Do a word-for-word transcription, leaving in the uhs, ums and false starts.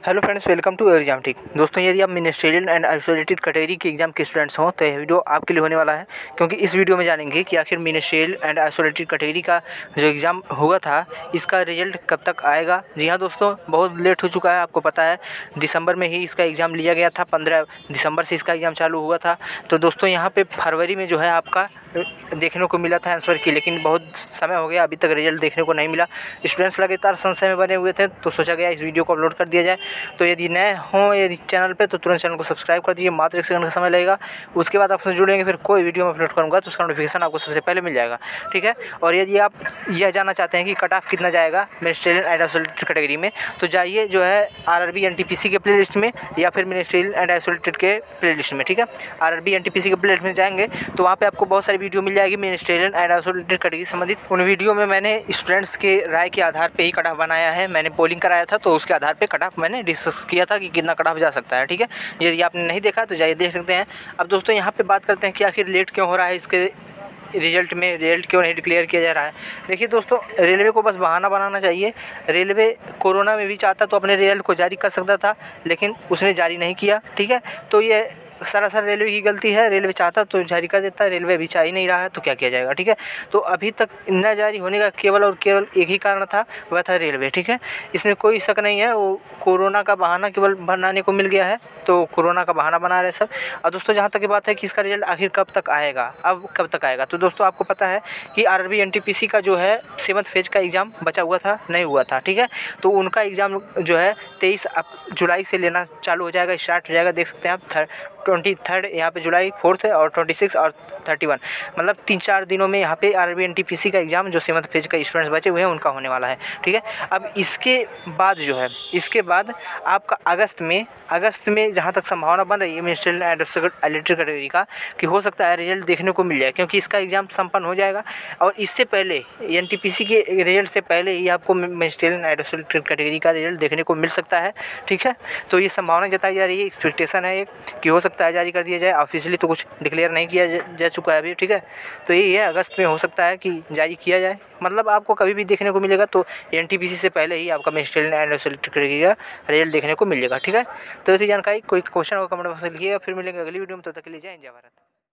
Hello friends, welcome to exam tick. दोस्तों, यदि आप मिनिस्ट्रियल एंड आइसोलेटेड कैटेगरी के एग्जाम के स्टूडेंट्स हों तो यह वीडियो आपके लिए होने वाला है, क्योंकि इस वीडियो में जानेंगे कि आखिर मिनिस्ट्रियल एंड आइसोलेटेड कैटेगरी का जो एग्ज़ाम हुआ था इसका रिजल्ट कब तक आएगा। जी हाँ दोस्तों, बहुत लेट हो चुका है। आपको पता है दिसंबर में ही इसका एग्ज़ाम लिया गया था, पंद्रह दिसंबर से इसका एग्ज़ाम चालू हुआ था। तो दोस्तों यहाँ पर फरवरी में जो है आपका देखने को मिला था आंसर की, लेकिन बहुत समय हो गया, अभी तक रिजल्ट देखने को नहीं मिला। स्टूडेंट्स लगातार संशय में बने हुए थे, तो सोचा गया इस वीडियो को अपलोड कर दिया जाए। तो यदि नए हों यदि चैनल पे तो तुरंत चैनल को सब्सक्राइब कर दीजिए, मात्र एक सेकंड का समय लगेगा। उसके बाद आपसे जुड़ेंगे, फिर कोई वीडियो मैं अपलोड करूँगा तो उसका नोटिफिकेशन आपको सबसे पहले मिल जाएगा, ठीक है। और यदि आप यह जानना चाहते हैं कि कट ऑफ कितना जाएगा मिनिस्ट्रियल एंड आइसोलेटेड कैटेगरी में, तो जाइए जो है आरआरबी एनटीपीसी के प्ले लिस्ट में या फिर मिनिस्ट्रियल एंड आइसोलेटेड के प्ले लिस्ट में, ठीक है। आरआरबी एनटीपीसी के प्ले लिस्ट में जाएंगे तो वहाँ पे आपको बहुत सारी वीडियो मिल जाएगी मिनिस्ट्रियल एंड आइसोलेटेड कैटेगरी संबंधित। उन वीडियो में मैंने स्टूडेंट्स के राय के आधार पे ही कट ऑफ बनाया है। मैंने पोलिंग कराया था तो उसके आधार पे कट ऑफ मैंने डिस्कस किया था कि कितना कट ऑफ जा सकता है, ठीक है। यदि आपने नहीं देखा तो जाइए देख सकते हैं। अब दोस्तों यहाँ पे बात करते हैं कि आखिर लेट क्यों हो रहा है, इसके रिजल्ट में रिजल्ट क्यों नहीं डिक्लेयर किया जा रहा है। देखिए दोस्तों, रेलवे को बस बहाना बनाना चाहिए। रेलवे कोरोना में भी चाहता तो अपने रिजल्ट को जारी कर सकता था, लेकिन उसने जारी नहीं किया, ठीक है। तो ये सरासर रेलवे की गलती है। रेलवे चाहता तो जारी कर देता, रेलवे अभी चाह ही नहीं रहा है तो क्या किया जाएगा, ठीक है। तो अभी तक न जारी होने का केवल और केवल एक ही कारण था, वह था रेलवे, ठीक है। इसमें कोई शक नहीं है, वो कोरोना का बहाना केवल बनाने को मिल गया है, तो कोरोना का बहाना बना रहे सब। और दोस्तों जहाँ तक की बात है कि इसका रिजल्ट आखिर कब तक आएगा, अब कब तक आएगा, तो दोस्तों आपको पता है कि आरआरबी एनटीपीसी का जो है सेवन्थ फेज का एग्ज़ाम बचा हुआ था, नहीं हुआ था, ठीक है। तो उनका एग्ज़ाम जो है तेईस जुलाई से लेना चालू हो जाएगा, स्टार्ट हो जाएगा। देख सकते हैं आप ट्वेंटी थर्ड यहाँ पे जुलाई फोर्थ है और ट्वेंटी सिक्स और थर्टी वन, मतलब तीन चार दिनों में यहाँ पे आरआरबी एनटीपीसी का एग्ज़ाम जो सेवन्थ फेज का स्टूडेंट्स बचे हुए हैं उनका होने वाला है, ठीक है। अब इसके बाद जो है इसके बाद आपका अगस्त में अगस्त में जहाँ तक संभावना बन रही है मिनिस्ट्रियल एंड आइसोलेटेड कैटेगरी का कि हो सकता है रिजल्ट देखने को मिल जाए, क्योंकि इसका एग्ज़ाम संपन्न हो जाएगा और इससे पहले एनटीपीसी के रिजल्ट से पहले ही आपको मिनिस्ट्रियल एंड आइसोलेटेड कैटेगरी का रिजल्ट देखने को मिल सकता है, ठीक है। तो ये संभावना जताई जा रही है, एक्सपेक्टेशन है एक कि हो सकता है जारी कर दिया जाए। ऑफिशियली तो कुछ डिक्लेयर नहीं किया जा चुका है अभी, ठीक है। तो यही है, अगस्त में हो सकता है कि जारी किया जाए, मतलब आपको कभी भी देखने को मिलेगा तो एनटीपीसी से पहले ही आपका मिनिस्ट्रियल एंड आइसोलेटेड कैटेगरी का रिजल्ट देखने को मिल जाएगा, ठीक है। तो ऐसी जानकारी कोई क्वेश्चन होगा कमेंट बॉक्स में लिखिएगा। फिर मिलेंगे अगली वीडियो में, तब तक के लिए जय हिंद जय भारत।